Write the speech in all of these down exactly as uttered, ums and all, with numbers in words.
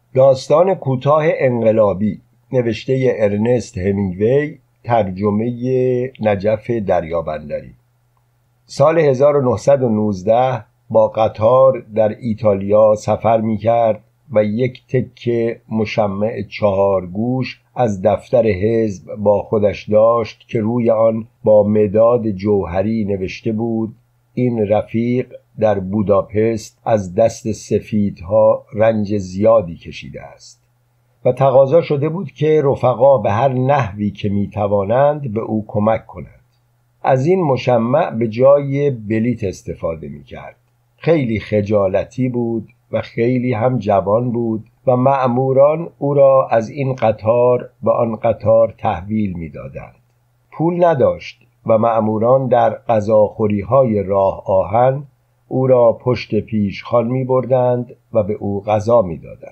داستان کوتاه انقلابی نوشته ارنست همینگوی، ترجمه نجف دریابندری. سال هزار و نهصد و نوزده با قطار در ایتالیا سفر می کرد و یک تکه مشمع چهار گوش از دفتر حزب با خودش داشت که روی آن با مداد جوهری نوشته بود: این رفیق در بوداپست از دست سفیدها رنج زیادی کشیده است و تقاضا شده بود که رفقا به هر نحوی که می توانند به او کمک کنند. از این مشمع به جای بلیت استفاده می کرد. خیلی خجالتی بود و خیلی هم جوان بود و مأموران او را از این قطار به آن قطار تحویل می دادند. پول نداشت و مأموران در غذاخوری‌های راه آهن او را پشت پیشخوان می بردند و به او غذا می دادند.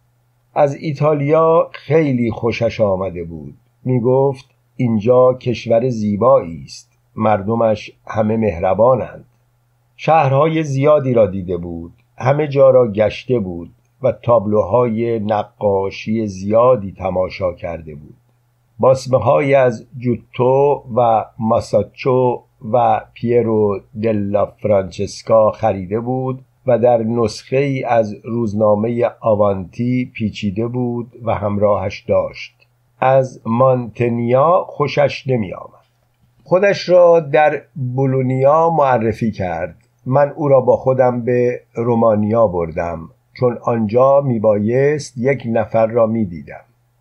از ایتالیا خیلی خوشش آمده بود. می گفت اینجا کشور زیبایی است، مردمش همه مهربانند. شهرهای زیادی را دیده بود، همه جا را گشته بود و تابلوهای نقاشی زیادی تماشا کرده بود. باسمه‌هایی از جوتو و ماساچو و پیرو دلا فرانچسکا خریده بود و در نسخه ای از روزنامه آوانتی پیچیده بود و همراهش داشت. از مانتنیا خوشش نمی آمد. خودش را در بولونیا معرفی کرد. من او را با خودم به رومانیا بردم، چون آنجا می بایست یک نفر را می دیدم.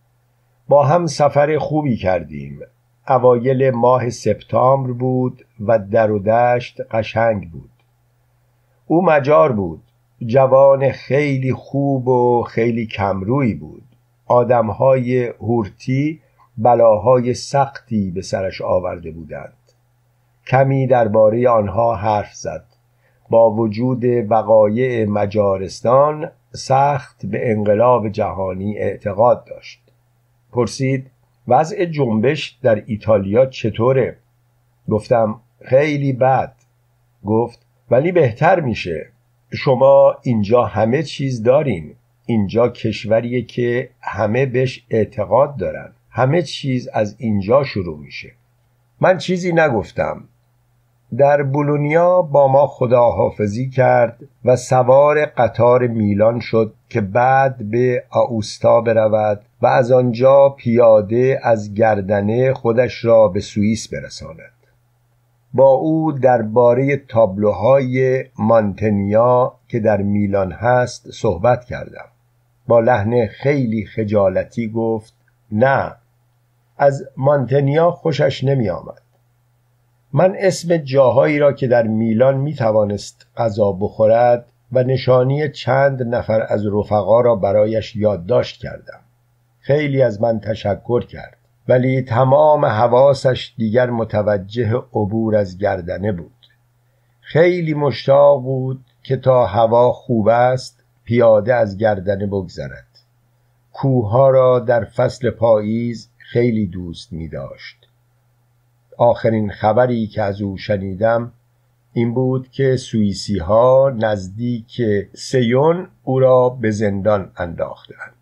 با هم سفر خوبی کردیم. اوایل ماه سپتامبر بود و در و دشت قشنگ بود. او مجار بود، جوان خیلی خوب و خیلی کمرویی بود. آدمهای هورتی بلاهای سختی به سرش آورده بودند. کمی درباره آنها حرف زد. با وجود وقایع مجارستان سخت به انقلاب جهانی اعتقاد داشت. پرسید وضع جنبش در ایتالیا چطوره؟ گفتم خیلی بد. گفت ولی بهتر میشه. شما اینجا همه چیز دارین. اینجا کشوریه که همه بهش اعتقاد دارن. همه چیز از اینجا شروع میشه. من چیزی نگفتم. در بولونیا با ما خداحافظی کرد و سوار قطار میلان شد که بعد به آوستا برود و از آنجا پیاده از گردنه خودش را به سوئیس برساند. با او درباره تابلوهای مانتنیا که در میلان هست صحبت کردم. با لحن خیلی خجالتی گفت نه، از مانتنیا خوشش نمی آمد. من اسم جاهایی را که در میلان می توانست غذا بخورد و نشانی چند نفر از رفقا را برایش یادداشت کردم. خیلی از من تشکر کرد، ولی تمام حواسش دیگر متوجه عبور از گردنه بود. خیلی مشتاق بود که تا هوا خوب است پیاده از گردنه بگذرد. کوه‌ها را در فصل پاییز خیلی دوست می داشت. آخرین خبری که از او شنیدم این بود که سوئیسی ها نزدیک سیون او را به زندان انداختند.